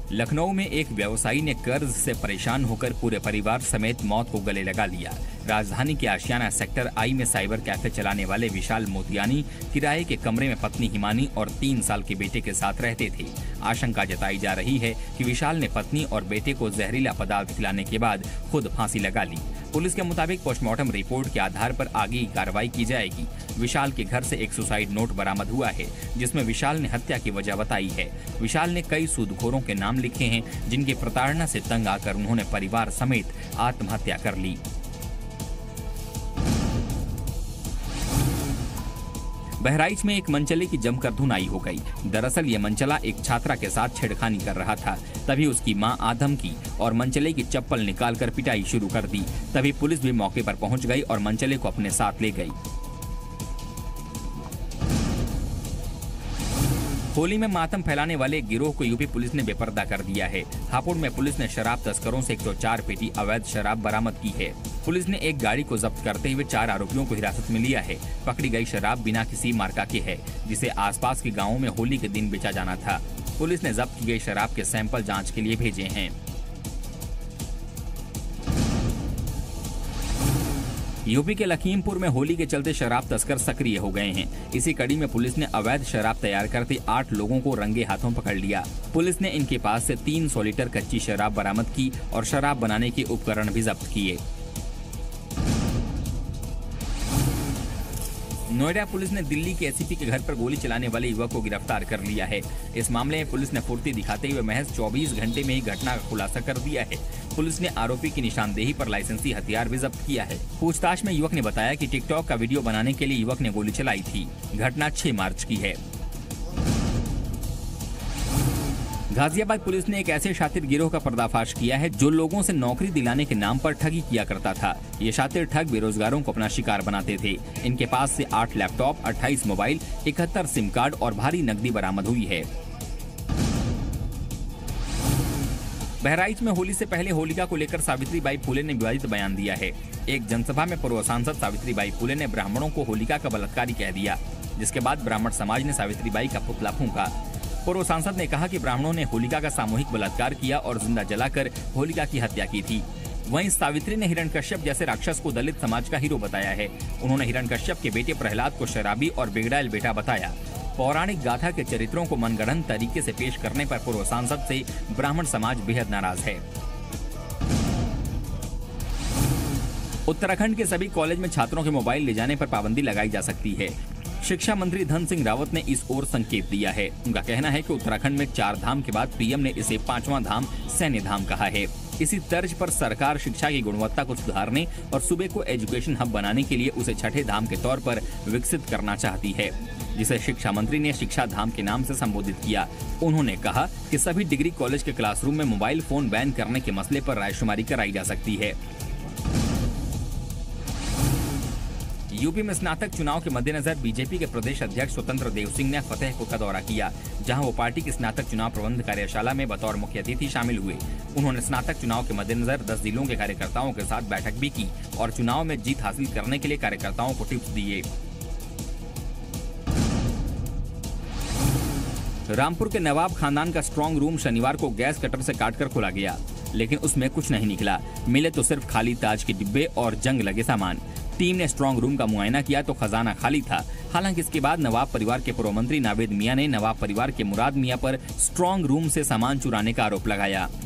लखनऊ में एक व्यवसायी ने कर्ज से परेशान होकर पूरे परिवार समेत मौत को गले लगा लिया। राजधानी के आशियाना सेक्टर आई में साइबर कैफे चलाने वाले विशाल मोतियानी किराए के कमरे में पत्नी हिमानी और 3 साल के बेटे के साथ रहते थे। आशंका जताई जा रही है कि विशाल ने पत्नी और बेटे को जहरीला पदार्थ खिलाने के बाद खुद फांसी लगा ली। पुलिस के मुताबिक पोस्टमार्टम रिपोर्ट के आधार पर आगे की कार्रवाई की जाएगी। विशाल के घर से एक सुसाइड नोट बरामद हुआ है, जिसमें विशाल ने हत्या की वजह बताई है। विशाल ने कई सूदखोरों के नाम लिखे हैं, जिनकी प्रताड़ना से तंग आकर उन्होंने परिवार समेत आत्महत्या कर ली। बहराइच में एक मनचले की जमकर धुनाई हो गई। दरअसल ये मनचला एक छात्रा के साथ छेड़खानी कर रहा था। तभी उसकी मां आधम की और मनचले की चप्पल निकालकर पिटाई शुरू कर दी। तभी पुलिस भी मौके पर पहुंच गई और मनचले को अपने साथ ले गई। होली में मातम फैलाने वाले गिरोह को यूपी पुलिस ने बेपर्दा कर दिया है। हापुड़ में पुलिस ने शराब तस्करों से 104 पेटी अवैध शराब बरामद की है। पुलिस ने एक गाड़ी को जब्त करते हुए 4 आरोपियों को हिरासत में लिया है। पकड़ी गई शराब बिना किसी मार्का के है, जिसे आसपास के गांवों में होली के दिन बेचा जाना था। पुलिस ने जब्त की गई शराब के सैंपल जाँच के लिए भेजे हैं। यूपी के लखीमपुर में होली के चलते शराब तस्कर सक्रिय हो गए हैं। इसी कड़ी में पुलिस ने अवैध शराब तैयार करते 8 लोगों को रंगे हाथों पकड़ लिया। पुलिस ने इनके पास से 300 लीटर कच्ची शराब बरामद की और शराब बनाने के उपकरण भी जब्त किए। नोएडा पुलिस ने दिल्ली के एसीपी के घर पर गोली चलाने वाले युवक को गिरफ्तार कर लिया है। इस मामले में पुलिस ने फुर्ती दिखाते हुए महज 24 घंटे में ही घटना का खुलासा कर दिया है। पुलिस ने आरोपी की निशानदेही पर लाइसेंसी हथियार भी जब्त किया है। पूछताछ में युवक ने बताया कि टिकटॉक का वीडियो बनाने के लिए युवक ने गोली चलाई थी। घटना 6 मार्च की है। गाजियाबाद पुलिस ने एक ऐसे शातिर गिरोह का पर्दाफाश किया है जो लोगों से नौकरी दिलाने के नाम पर ठगी किया करता था। ये शातिर ठग बेरोजगारों को अपना शिकार बनाते थे। इनके पास से 8 लैपटॉप, 28 मोबाइल, 71 सिम कार्ड और भारी नकदी बरामद हुई है। बहराइच में होली से पहले होलिका को लेकर सावित्रीबाई फुले ने विवादित बयान दिया है। एक जनसभा में पूर्व सांसद सावित्रीबाई फुले ने ब्राह्मणों को होलिका का बलात्कारी कह दिया, जिसके बाद ब्राह्मण समाज ने सावित्रीबाई का पुतला फूंका। पूर्व सांसद ने कहा कि ब्राह्मणों ने होलिका का सामूहिक बलात्कार किया और जिंदा जलाकर होलिका की हत्या की थी। वहीं सावित्री ने हिरण्यकश्यप जैसे राक्षस को दलित समाज का हीरो बताया है। उन्होंने हिरण्यकश्यप के बेटे प्रहलाद को शराबी और बिगड़ैल बेटा बताया। पौराणिक गाथा के चरित्रों को मनगढ़ंत तरीके से पेश करने पर पूर्व सांसद से ब्राह्मण समाज बेहद नाराज है। उत्तराखंड के सभी कॉलेज में छात्रों के मोबाइल ले जाने पर पाबंदी लगाई जा सकती है। शिक्षा मंत्री धन सिंह रावत ने इस ओर संकेत दिया है। उनका कहना है कि उत्तराखंड में 4 धाम के बाद पीएम ने इसे 5वां धाम सैन्य धाम कहा है। इसी तर्ज पर सरकार शिक्षा की गुणवत्ता को सुधारने और सूबे को एजुकेशन हब बनाने के लिए उसे 6ठे धाम के तौर पर विकसित करना चाहती है, जिसे शिक्षा मंत्री ने शिक्षा धाम के नाम से संबोधित किया। उन्होंने कहा कि सभी डिग्री कॉलेज के क्लासरूम में मोबाइल फोन बैन करने के मसले पर रायशुमारी कराई जा सकती है। यूपी में स्नातक चुनाव के मद्देनजर बीजेपी के प्रदेश अध्यक्ष स्वतंत्र देव सिंह ने फतेहपुर का दौरा किया, जहां वो पार्टी की स्नातक चुनाव प्रबंध कार्यशाला में बतौर मुख्य अतिथि शामिल हुए। उन्होंने स्नातक चुनाव के मद्देनजर 10 जिलों के कार्यकर्ताओं के साथ बैठक भी की और चुनाव में जीत हासिल करने के लिए कार्यकर्ताओं को टिप्स दिए। रामपुर के नवाब खानदान का स्ट्रांग रूम शनिवार को गैस कटर से काटकर खोला गया, लेकिन उसमें कुछ नहीं निकला। मिले तो सिर्फ खाली ताज के डिब्बे और जंग लगे सामान। टीम ने स्ट्रांग रूम का मुआयना किया तो खजाना खाली था। हालांकि इसके बाद नवाब परिवार के पूर्व मंत्री नावेद मियां ने नवाब परिवार के मुराद मियां पर स्ट्रांग रूम से सामान चुराने का आरोप लगाया।